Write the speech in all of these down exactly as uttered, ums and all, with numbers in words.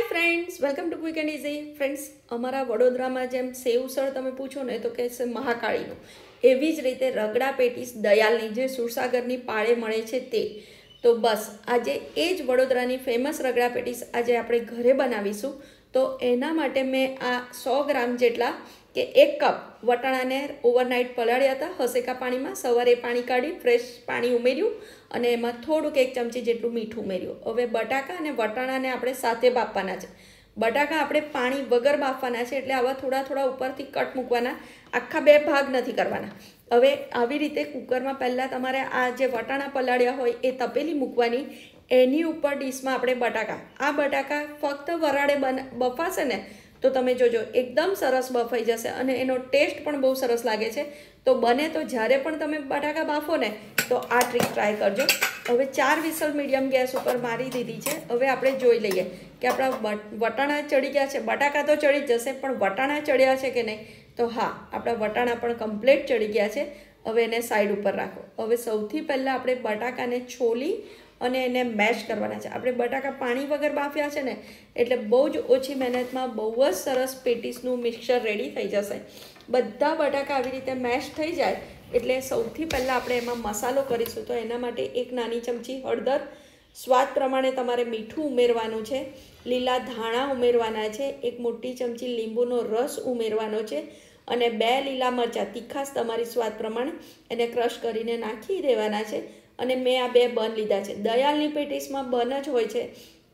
Friends welcome to quick and easy. Friends अमरा वडोदरा में जेम सेवसळ तमे पूछो ने तो कहेशे महाकाळीनो, एवी ज रीते रगड़ा पेटीस दयालनी जे सुरसागरनी पाळे मळे छे ते। तो बस आजे ए ज वडोदरानी फेमस रगड़ा पेटीस आजे आपणे घरे बनावीशुं। तो एना माटे मैं आ सौ ग्राम जेटला के एक कप वटाणा ने ओवरनाइट पलाळ्या हता हसेका पाणी में। सवारे पाणी काढी फ्रेश पाणी उमेर्युं अने एमां थोड़ुंक एक चमची जेटलुं मीठुं उमेर्युं। हवे बटाका अने वटाणाने आपणे साथे बाफवाना छे। बटाका आपणे पाणी वगर बाफवाना छे एटले आवा थोड़ा थोड़ा उपरथी कट मूकवाना, आखा बे भाग नथी करवाना। हवे आवी रीते कुकर में पहला तमारे आ जे वटाणा पलाळ्या होय ए तपेली मूकवानी, एनी उपर डिश में आपणे बटाका आ बटाका फक्त वराळे बन बफाशे ने तो तमे जोजो एकदम सरस बफाई जशे अने एनो टेस्ट पण बहु सरस लागे छे। तो बने तो ज्यारे पण तमे बटाका बाफो ने तो आ ट्रीक ट्राय करजो। हवे चार विसल मीडियम गैस पर मारी दीधी छे। हवे आपणे जोई लईए कि आपणा वटाणा चढ़ी गया छे। बटाका तो चढ़ी ज जशे पण वटाणा चढ़्या छे कि नहीं, तो हाँ आपणा वटाणा पण कम्प्लीट चढ़ी गया छे। हवे एने साइड पर राखो। हवे सौथी पहला आपणे बटाकाने छोली अने एने मैश करवाना छे। आपणे बटाका पाणी वगर बाफ्या छे ने एटले बहु ज ओછી મહેનતમાં બહુ જ સરસ પેટીસનું મિક્સર રેડી થઈ જશે। બધા બટાકા આવી રીતે મેશ થઈ જાય એટલે સૌથી પહેલાં આપણે એમાં મસાલો કરીશું। તો એના માટે એક નાની ચમચી હળદર, સ્વાદ પ્રમાણે તમારે મીઠું ઉમેરવાનું છે, લીલા ધાણા ઉમેરવાના છે, એક મોટી ચમચી લીંબુનો રસ ઉમેરવાનો છે અને બે લીલા મરચાં તીખાશ તમારી સ્વાદ પ્રમાણે એને ક્રશ કરીને નાખી દેવાના છે। અને મેં આ બે બન લીધા છે। દયાલની પેટીસમાં બન જ હોય છે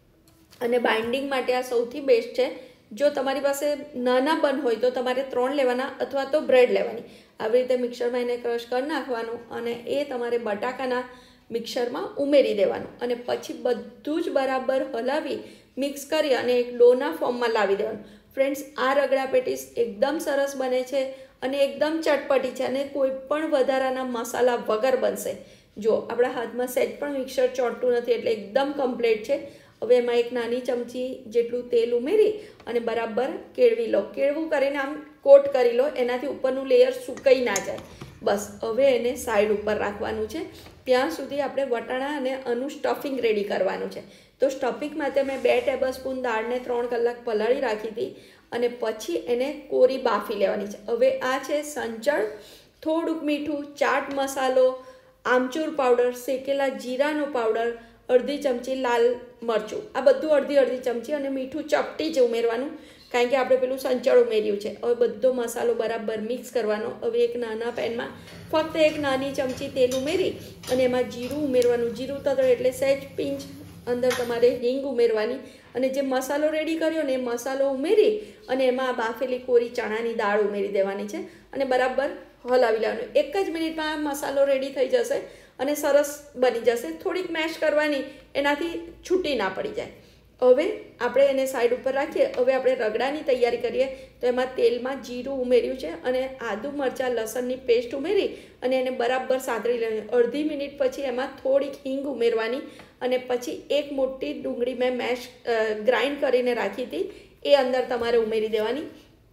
અને બાઇન્ડિંગ માટે આ સૌથી બેસ્ટ છે। જો તમારી પાસે નાના બન હોય તો તમારે ત્રણ લેવાના અથવા તો બ્રેડ લેવાની। આવી રીતે મિક્સરમાં એને ક્રશ કરી નાખવાનું અને એ તમારે બટાકાના મિક્સરમાં ઉમેરી દેવાનું અને પછી બધું જ બરાબર હલાવી મિક્સ કરી અને એક ડોના ફોર્મમાં લાવી દેવાનું। ફ્રેન્ડ્સ આ રગડા પેટીસ એકદમ સરસ બને છે અને એકદમ ચટપટી છે અને કોઈ પણ વધારાના મસાલા વગર બનશે। जो अपना हाथ में सेज पण मिक्सर चोटतुं नथी एटले एकदम कम्प्लीट है। हवे एमां एक नानी चमची जेटलुं तेल उमेरी अने बराबर केळवी लो। केळवुं करीने आम कोट करी लो, एनाथी उपरनुं लेयर सुकाई ना जाए। बस हवे एने साइड उपर राखवानुं छे। त्यां सुधी आपणे वटाणा अने आनुं स्टफिंग रेडी करवानुं छे। तो स्टफिंग माटे मैं बे टेबल स्पून दाळने त्रण कलाक पलाળી राखी हती अने पछी एने कोरी बाफी लेवानी छे। हवे आ छे संचळ, थोड़ुंक मीठुं, चाट मसालो, आमचूर पाउडर, सेकेला जीरानो पाउडर, अर्धी चमची लाल मरचुं, आ बधुं अर्धी अर्धी चमची अने मीठुं चपटी ज उमेरवानुं कारण के आपणे पेलुं संचळ उमेर्युं छे। हवे बधो मसालो बराबर मिक्स करवानो। हवे एक नाना पेनमा फक्त एक नानी चमची तेल उमेरी अने एमां जीरुं उमेरवानुं। जीरुं तळे एटले सहेज पिंच अंदर तमारे हींग उमेरवानी अने जे मसालो रेडी कर्यो ने ए मसालो उमेरी अने एमां बाफेली कोरी चणानी दाळ उमेरी देवानी छे अने बराबर हलावी लेवानुं। एक ज मिनिटमां आ मसालो रेडी थई जशे अने सरस बनी जशे। थोड़ीक मैश करवानी, एनाथी छूटी ना पड़ी जाए। हवे आपणे एने साइड पर राखीए। हवे आपणे रगड़ानी तैयारी करीए। तो एमां तेलमां जीरुं उमेर्युं छे अने आदु मरचां लसणनी पेस्ट उमेरी अने एने बराबर सातरी लेवानी। अर्धी मिनिट पछी एमां थोड़ीक हींग उमेरवानी अने पछी एक मोटी डूंगળી मैं मैश ग्राइंड करीने राखी हती ए अंदर तमारे उमेरी देवानी।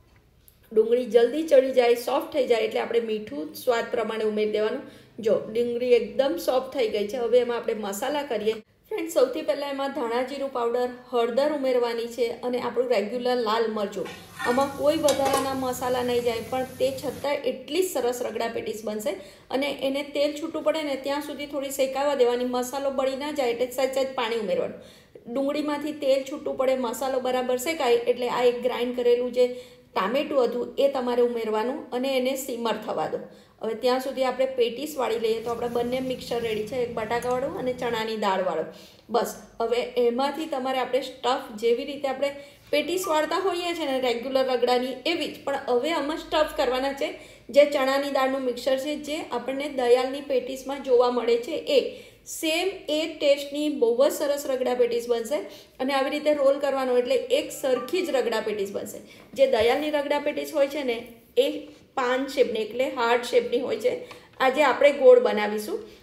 डूंगળી जल्दी चढ़ी जाए, सॉफ्ट थई जाए एटले आपणे मीठुं स्वाद प्रमाणे उमेरी देवानुं। जो डूंगળી एकदम सॉफ्ट थई गई है। हवे एमां आपणे मसाला करीए। फ्रेंड्स सौथी पहला एमां धाणा जीरुं पाउडर, हळदर उमेरवानी छे अने आपणुं रेग्युलर लाल मरचुं। आमां कोई वधाराना मसाला नहीं जाए पण ते छतांय एटली सरस रगड़ा पेटीस बनशे अने एने तेल छूटुं पड़े ने त्यां सुधी थोड़ी शेकावा देवानी। मसालो बળી ना जाए एटले सहेज सहेज पाणी उमेरवानुं। डूंगળીमांथी तेल छूटुं पड़े, मसालो बराबर शेकाय एटले आ एक ग्राइंड करेलुं जे टामेटुं हतुं ए तमारे उमेरवानुं अने एने सीमर थवा दो। हवे त्यां सुधी आपणे पेटीस वाળી लईए। तो आपणे बंने मिक्सर रेडी छे, एक बटाकावाळुं अने चणानी दाळवाळुं। बस हवे एमांथी तमारे आपणे स्टफ जेवी रीते आपणे पेटीस वाळता होईए छे ने रेग्युलर रगड़ानी एवी ज पण हवे आमां स्टफ करवाना छे जे चणानी दाळनुं मिक्सर छे जे आपणे दयालनी पेटीसमां जोवा मळे छे ए सेम ए टेस्टनी बहु ज सरस रगड़ा पेटीस बनशे अने आवी रीते रोल करवानो एटले एक सरखी ज रगड़ा पेटीस बनशे। जे दयालनी रगड़ा पेटीस होय छे ने ए पान शेपनी एटले हार्ड शेपनी होय छे। आजे आपणे गोळ बनावीशुं।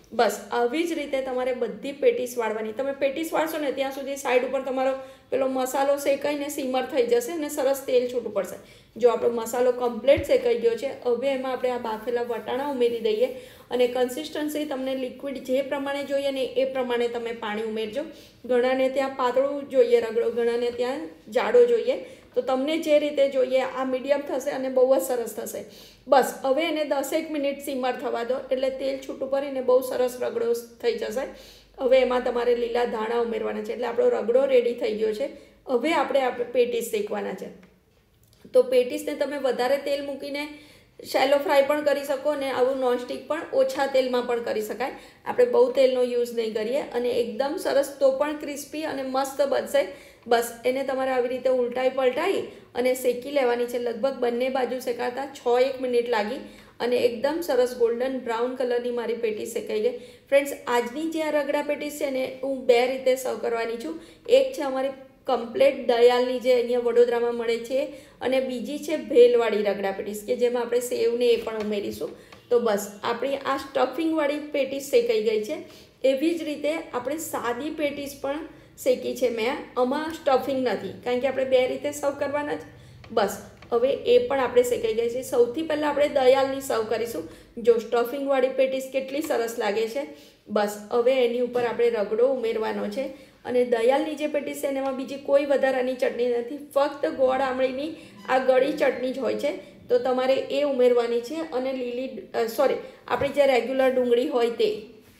બસ આવી જ રીતે તમારે બધી પેટીસ વાળવાની. તમે પેટીસ વાળશો ને ત્યાં સુધી સાઈડ ઉપર તમારો પેલો મસાલો શેકાઈને સીમર થઈ જશે અને સરસ તેલ છૂટું પડશે. જો આપણો મસાલો કમ્પ્લીટ શેકાઈ ગયો છે, હવે એમાં આપણે આ બાફેલા વટાણા ઉમેરી દઈએ અને કન્સિસ્ટન્સી તમને લિક્વિડ જે પ્રમાણે જોઈએ ને એ પ્રમાણે તમે પાણી ઉમેરજો. ઘણાને ત્યાં પાતળું જોઈએ રગડો, ઘણાને ત્યાં જાડો જોઈએ, તો તમને જે રીતે જોઈએ આ મીડિયમ થશે અને બહુ જ સરસ થશે. બસ હવે એને દસેક મિનિટ સીમર થવા દો એટલે તેલ છૂટું પડીને બહુ સરસ રગડો થઈ જશે. હવે એમાં તમારે લીલા ધાણા ઉમેરવાના છે એટલે આપણો રગડો રેડી થઈ ગયો છે. હવે આપણે આપણે પેટીસ શેકવાના છે. તો પેટીસને તમે વધારે તેલ મૂકીને શેલો ફ્રાય પણ કરી શકો અને આવું નોનસ્ટિક પણ ઓછા તેલમાં પણ કરી શકાય. આપણે બહુ તેલનો યુઝ નહીં કરીએ અને એકદમ સરસ તો પણ ક્રિસ્પી અને મસ્ત બનશે. બસ એને તમારે આવી રીતે ઉલટાઈ પલટાઈ અને શેકી લેવાની છે. લગભગ બંને બાજુ શેકાતા છ એક મિનિટ લાગી અને એકદમ સરસ ગોલ્ડન બ્રાઉન કલરની મારી પેટીસ શેકાઈ ગઈ. ફ્રેન્ડ્સ, આજની જે આ રગડા પેટીસ છે ને હું બે રીતે સર્વ કરવાની છું. એક છે અમારી કમ્પ્લેટ દયાલની જે અહીંયા વડોદરામાં મળે છે અને બીજી છે ભેલવાળી રગડા પેટીસ કે જેમાં આપણે સેવને એ પણ ઉમેરીશું. તો બસ આપણી આ સ્ટફિંગવાળી પેટીસ શેકાઈ ગઈ છે. એવી જ રીતે આપણે સાદી પેટીસ પણ શેકી છે મેં. આમાં સ્ટફિંગ નથી કારણ કે આપણે બે રીતે સર્વ કરવાના જ. બસ હવે એ પણ આપણે શેકાઈ ગઈ છે. સૌથી પહેલાં આપણે દયાલની સર્વ કરીશું. જો સ્ટફિંગવાળી પેટીસ કેટલી સરસ લાગે છે. બસ હવે એની ઉપર આપણે રગડો ઉમેરવાનો છે અને દયાલની જે પેટીસ છે એમાં બીજી કોઈ વધારાની ચટણી નથી, ફક્ત ગોળ આમળીની આ ગળી ચટણી જ હોય છે. તો તમારે એ ઉમેરવાની છે અને લીલી સોરી આપણી જે રેગ્યુલર ડુંગળી હોય તે.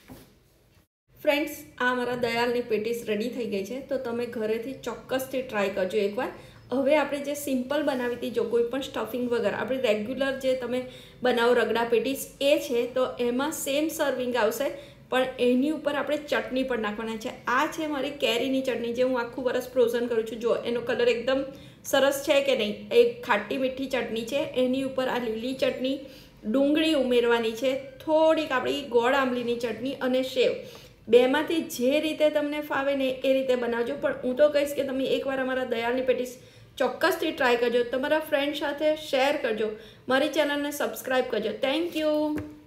ફ્રેન્ડ્સ, આ મારા દયાલની પેટીસ રેડી થઈ ગઈ છે. તો તમે ઘરેથી ચોક્કસથી ટ્રાય કરજો એકવાર. હવે આપણે જે સિમ્પલ બનાવી હતી, જો કોઈ પણ સ્ટફિંગ વગર આપણે રેગ્યુલર જે તમે બનાવો રગડા પેટીસ એ છે, તો એમાં સેમ સર્વિંગ આવશે પણ એની ઉપર આપણે ચટણી પણ નાખવાના છે. આ છે મારી કેરીની ચટણી જે હું આખું વરસ ફ્રોઝન કરું છું. જો એનો કલર એકદમ સરસ છે કે નહીં. એક ખાટી મીઠી ચટણી છે, એની ઉપર આ લીલી ચટણી, ડુંગળી ઉમેરવાની છે, થોડીક આપણી ગોળ આંબલીની ચટણી અને સેવ. બેમાંથી જે રીતે તમને ફાવે ને એ રીતે બનાવજો. પણ હું તો કહીશ કે તમે એકવાર અમારા દયાલની પેટીસ ચોક્કસથી ટ્રાય કરજો. તમારા ફ્રેન્ડ સાથે શેર કરજો. મારી ચેનલને સબસ્ક્રાઈબ કરજો. Thank you.